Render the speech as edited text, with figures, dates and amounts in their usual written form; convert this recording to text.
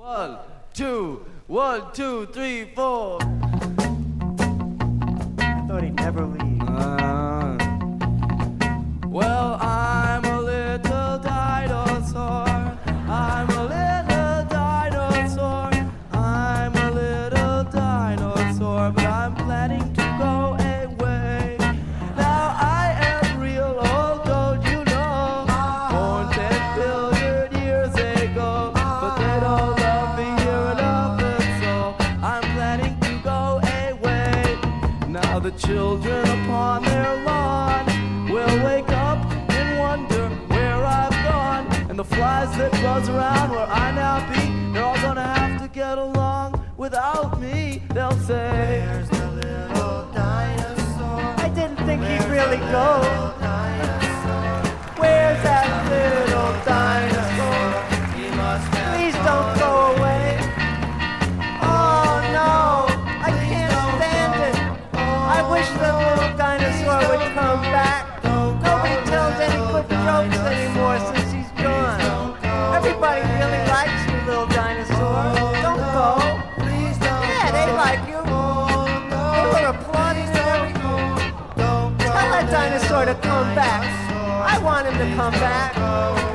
1, 2, 3, 4. I thought he'd never leave. Well, I'm a little dinosaur. I'm a little dinosaur. I'm a little dinosaur, but I'm planning to go away. Now I am real old, don't you know? Born 10 billion years ago, but they don't love me here enough, and so I'm planning to go away. Now the children upon their lawn will wake up and wonder where I've gone, and the flies that buzz around where I now be, they're all gonna have to get along without me. They'll say, "Where's the little dinosaur? I didn't think he'd really go. Where's that little dinosaur? He must have Please don't go away. Oh no, I can't stand it. I wish the little dinosaur would come back. Nobody tells any good jokes anymore since he's gone. Everybody really likes you, little dinosaur. Don't go. Yeah, they like you. They were applauding and everything. Tell that dinosaur to come back. I want him to come back.